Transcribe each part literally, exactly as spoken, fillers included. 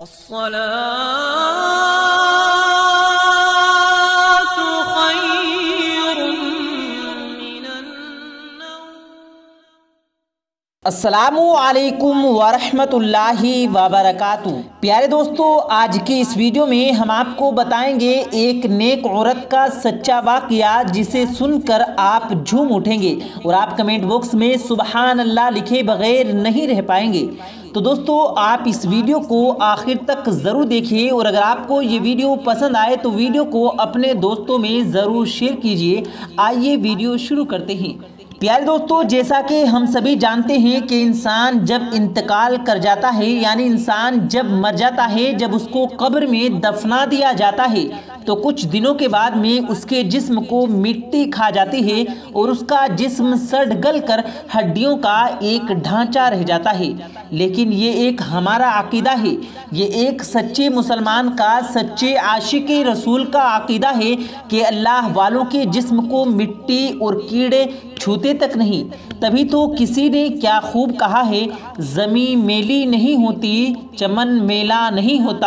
الصلاة خير من النوم۔ السلام علیکم ورحمۃ اللہ وبرکاتہ۔ پیارے دوستو، آج کی اس ویڈیو میں ہم آپ کو بتائیں گے ایک نیک عورت کا سچا واقعہ جسے سن کر آپ جھوم اٹھیں گے اور آپ کمنٹ باکس میں سبحان اللہ لکھے بغیر نہیں رہ پائیں گے۔ تو دوستو، آپ اس ویڈیو کو آخر تک ضرور دیکھیں اور اگر آپ کو یہ ویڈیو پسند آئے تو ویڈیو کو اپنے دوستوں میں ضرور شیئر کیجئے۔ آئیے ویڈیو شروع کرتے ہیں۔ پیارے دوستو، جیسا کہ ہم سبھی جانتے ہیں کہ انسان جب انتقال کر جاتا ہے، یعنی انسان جب مر جاتا ہے، جب اس کو قبر میں دفنا دیا جاتا ہے تو کچھ دنوں کے بعد میں اس کے جسم کو مٹی کھا جاتی ہے اور اس کا جسم سڑ گل کر ہڈیوں کا ایک ڈھانچہ رہ جاتا ہے۔ لیکن یہ ایک ہمارا عقیدہ ہے، یہ ایک سچے مسلمان کا، سچے عاشق رسول کا عقیدہ ہے کہ اللہ والوں کے جسم کو مٹی اور کیڑے چھوتے تک نہیں۔ تبھی تو کسی نے کیا خوب کہا ہے، زمین میلی نہیں ہوتی، چمن میلا نہیں ہوتا،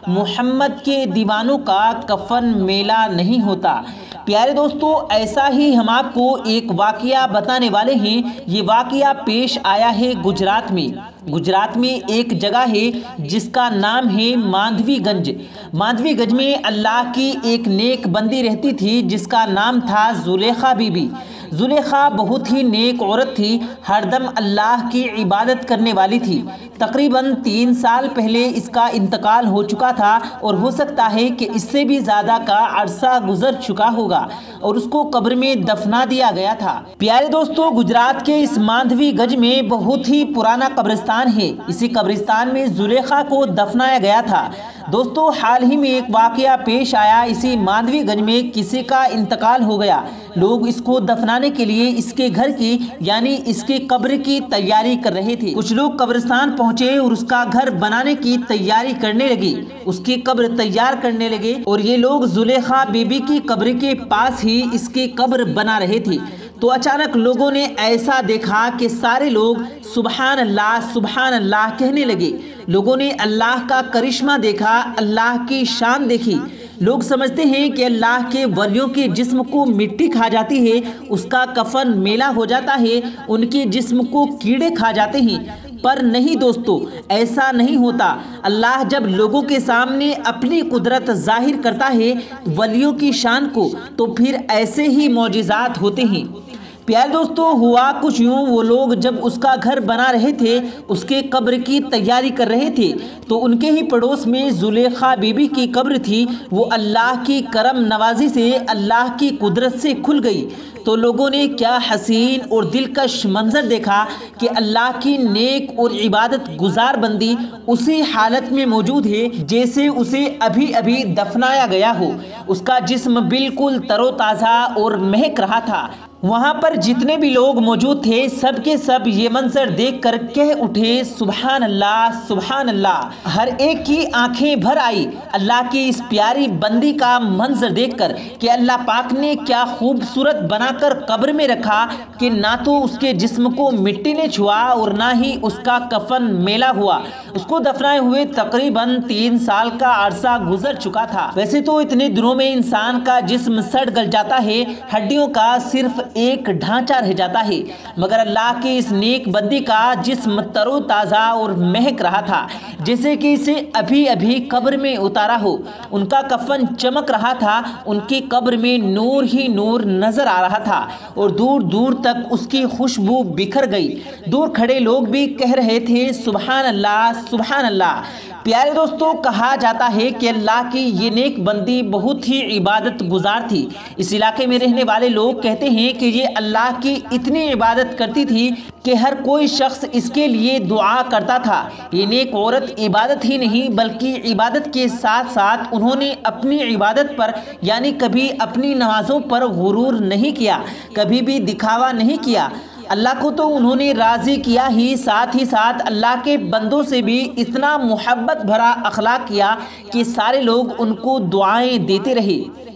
محمد کے دیوانوں کا کفن میلا نہیں ہوتا۔ پیارے دوستو، ایسا ہی ہم آپ کو ایک واقعہ بتانے والے ہیں۔ یہ واقعہ پیش آیا ہے گجرات میں۔ گجرات میں ایک جگہ ہے جس کا نام ہے ماندوی گنج۔ ماندوی گنج میں اللہ کی ایک نیک بندی رہتی تھی جس کا نام تھا زلیخا بی بی۔ زلیخا بہت ہی نیک عورت تھی، ہر دم اللہ کی عبادت کرنے والی تھی۔ تقریباً تین سال پہلے اس کا انتقال ہو چکا تھا اور ہو سکتا ہے کہ اس سے بھی زیادہ کا عرصہ گزر چکا ہوگا اور اس کو قبر میں دفنا دیا گیا تھا۔ پیارے دوستو، گجرات کے اس ماندوی گنج میں بہت ہی پرانا قبرستان ہے۔ اسی قبرستان میں زلیخا کو دفنایا گیا تھا۔ دوستو، حال ہی میں ایک واقعہ پیش آیا۔ اسی ماندوی گنج میں کسی کا انتقال ہو گیا۔ لوگ اس کو دفنانے کے لیے اس کے گھر کی یعنی اس کے قبر کی تیاری کر رہے تھے۔ کچھ لوگ قبرستان پہنچے اور اس کا گھر بنانے کی تیاری کرنے لگے، اس کی قبر تیار کرنے لگے اور یہ لوگ زلیخا بی بی کی قبر کے پاس ہی اس کی قبر بنا رہے تھے۔ تو اچانک لوگوں نے ایسا دیکھا کہ سارے لوگ سبحان اللہ سبحان اللہ کہنے لگے۔ لوگوں نے اللہ کا کرشمہ دیکھا، اللہ کی شان دیکھی۔ لوگ سمجھتے ہیں کہ اللہ کے ولیوں کے جسم کو مٹی کھا جاتی ہے، اس کا کفن میلا ہو جاتا ہے، ان کے جسم کو کیڑے کھا جاتے ہیں۔ پر نہیں دوستو، ایسا نہیں ہوتا۔ اللہ جب لوگوں کے سامنے اپنی قدرت ظاہر کرتا ہے، ولیوں کی شان کو، تو پھر ایسے ہی معجزات ہوتے ہیں۔ پیارے دوستو، ہوا کچھ یوں، وہ لوگ جب اس کا گھر بنا رہے تھے، اس کے قبر کی تیاری کر رہے تھے، تو ان کے ہی پڑوس میں زلیخا بی بی کی قبر تھی۔ وہ اللہ کی کرم نوازی سے، اللہ کی قدرت سے کھل گئی۔ تو لوگوں نے کیا حسین اور دلکش منظر دیکھا کہ اللہ کی نیک اور عبادت گزار بندی اسی حالت میں موجود ہے جیسے اسے ابھی ابھی دفنایا گیا ہو۔ اس کا جسم بالکل تر و تازہ اور مہک رہا تھا۔ وہاں پر جتنے بھی لوگ موجود تھے، سب کے سب یہ منظر دیکھ کر کہہ اٹھے سبحان اللہ سبحان اللہ۔ ہر ایک کی آنکھیں بھر آئی اللہ کی اس پیاری بندی کا منظر دیکھ کر کہ اللہ پاک نے کیا خوبصورت بنا کر قبر میں رکھا کہ نہ تو اس کے جسم کو مٹی نے چھوا اور نہ ہی اس کا کفن میلا ہوا۔ اس کو دفنائے ہوئے تقریباً تین سال کا عرصہ گزر چکا تھا۔ ویسے تو اتنے دنوں میں انسان کا جسم سڑ گل جاتا ہے، ہڈیوں کا صرف ایک ڈھانچہ رہ جاتا ہے، مگر اللہ کی اس نیک بندی کا جسم تر و تازہ اور مہک رہا تھا جیسے کہ اسے ابھی ابھی قبر میں اتارا ہو۔ ان کا کفن چمک رہا تھا، ان کی قبر میں نور ہی نور نظر آ رہا تھا اور دور دور تک اس کی خوشبو بکھر گئی۔ دور کھڑے لوگ بھی کہہ رہے تھے سبحان اللہ سبحان اللہ۔ پیارے دوستو، کہا جاتا ہے کہ اللہ کی یہ نیک بندی بہت ہی عبادت گزار تھی۔ اس علاقے میں رہنے والے لوگ کہتے ہیں کہ یہ اللہ کی اتنی عبادت کرتی تھی کہ ہر کوئی شخص اس کے لیے دعا کرتا تھا۔ یہ نیک عورت عبادت ہی نہیں بلکہ عبادت کے ساتھ ساتھ انہوں نے اپنی عبادت پر یعنی کبھی اپنی نمازوں پر غرور نہیں کیا، کبھی بھی دکھاوا نہیں کیا۔ اللہ کو تو انہوں نے راضی کیا ہی، ساتھ ہی ساتھ اللہ کے بندوں سے بھی اتنا محبت بھرا اخلاق کیا کہ سارے لوگ ان کو دعائیں دیتے رہے۔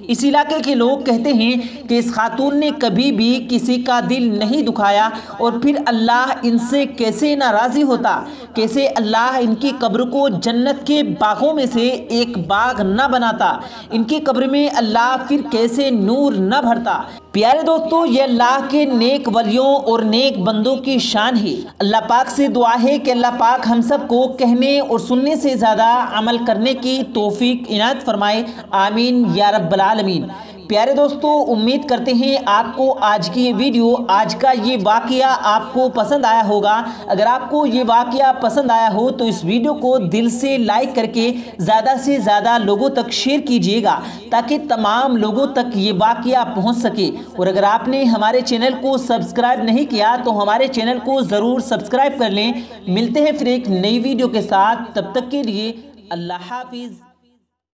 इस इलाके के लोग कहते हैं कि इस खातून ने कभी भी किसी का दिल नहीं दुखाया और फिर अल्लाह इनसे कैसे नाराज़ी होता, कैसे अल्लाह इनकी कब्र को जन्नत के बागों में से एक बाग न बनाता, इनकी कब्र में अल्लाह फिर कैसे नूर न भरता। प्यारे दोस्तों, ये अल्लाह के नेक वलियों और नेक बंदों की शान है। अल्लाह पाक से दुआ है कि अल्लाह पाक हम सबको कहने और सुनने से ज़्यादा अमल करने की तौफीक इनायत फरमाए। आमीन या रब्बल आलमीन। प्यारे दोस्तों, उम्मीद करते हैं आपको आज की ये वीडियो, आज का ये वाक़या आपको पसंद आया होगा। अगर आपको ये वाक़या पसंद आया हो तो इस वीडियो को दिल से लाइक करके ज़्यादा से ज़्यादा लोगों तक शेयर कीजिएगा ताकि तमाम लोगों तक ये वाक़या पहुंच सके। और अगर आपने हमारे चैनल को सब्सक्राइब नहीं किया तो हमारे चैनल को ज़रूर सब्सक्राइब कर लें। मिलते हैं फिर एक नई वीडियो के साथ, तब तक के लिए अल्लाह हाफिज़।